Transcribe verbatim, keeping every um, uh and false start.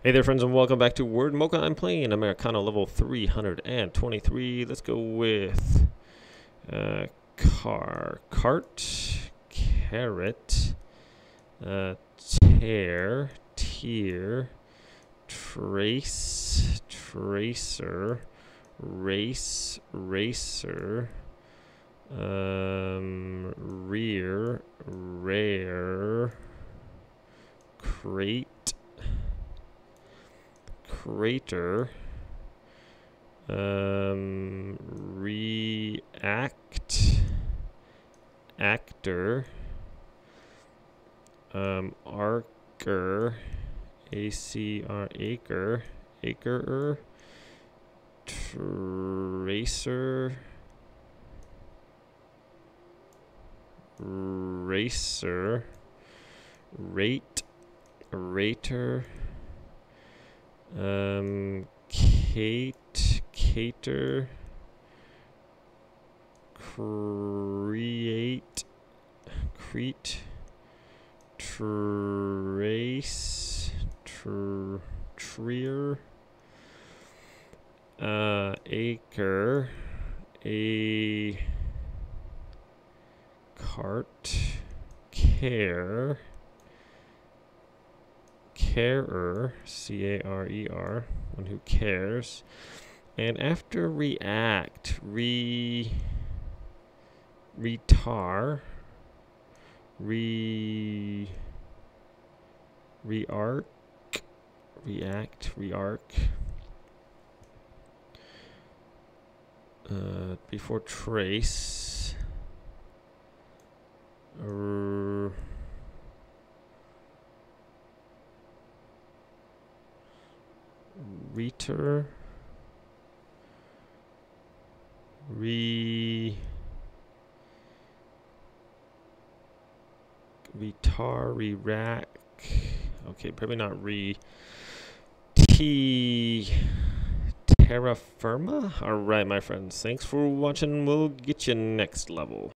Hey there, friends, and welcome back to Word Mocha. I'm playing Americano level three hundred twenty-three. Let's go with uh, car, cart, carrot, uh, tear, tier, trace, tracer, race, racer, um, rear, rare, crate, crater, um, react, actor, um, archer, A C R, acre, acre, tracer, racer, rate, rater, um, Kate, cater, create, crete, trace, tr treer, uh, acre, a cart, care, carer, C A R E R, one who cares. And after react, re, retar, re, rearc, react, rearc. Uh, before trace, uh, reter, re, retar, re-rack. Okay, probably not re, t, terra firma. All right, my friends, thanks for watching. We'll get you next level.